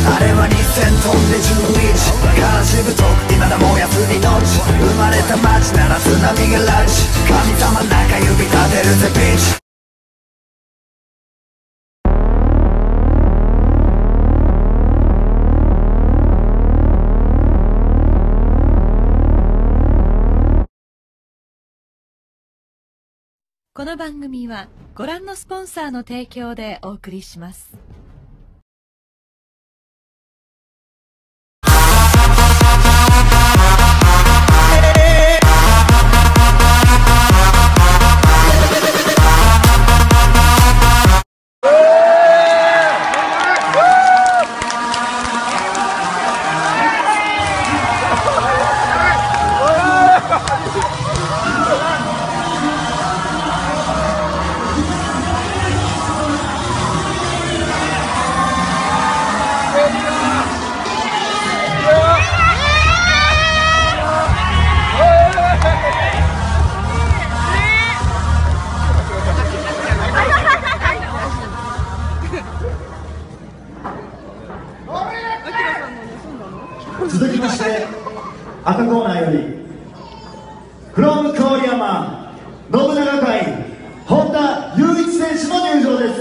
あれは2000トンで11悲しむと未だ燃やす命生まれた街なら津波がランチ神様中指立てるぜビーチこの番組はご覧のスポンサーの提供でお送りします。 続きまして赤コーナーよりfrom郡山信長会本田雄一選手の入場です。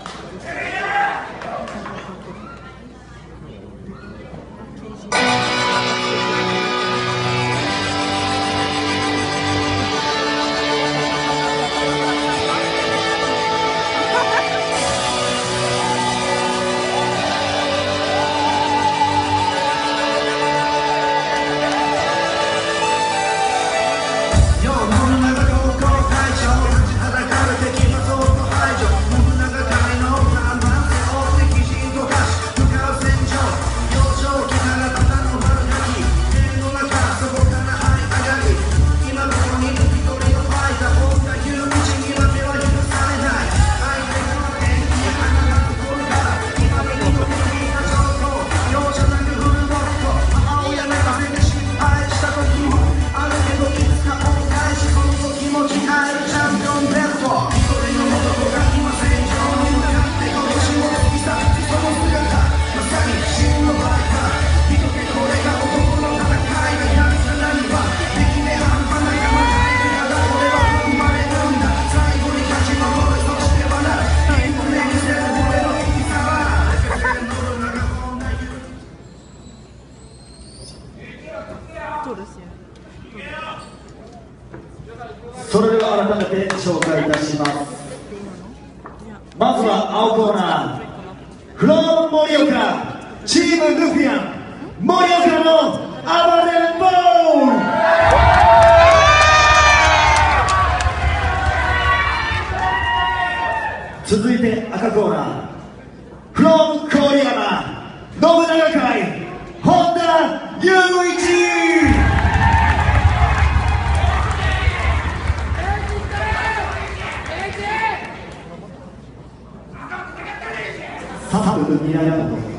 それでは改めて紹介いたします。まずは青コーナーfrom盛岡チームルフィアン盛岡の暴れん坊続いて赤コーナーfrom郡山信長会本田雄一3分2ラウンド